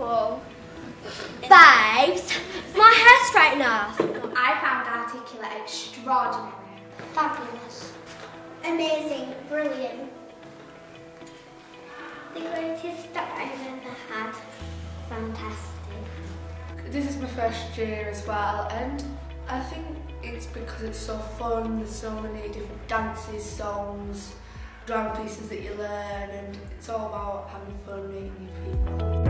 Wonderful. Babes, my hair straightener. I found Articulate extraordinary. Fabulous. Amazing. Brilliant. The greatest that I've ever had. Fantastic. This is my first year as well, and I think it's because it's so fun. There's so many different dances, songs, drama pieces that you learn, and it's all about having fun, meeting new people.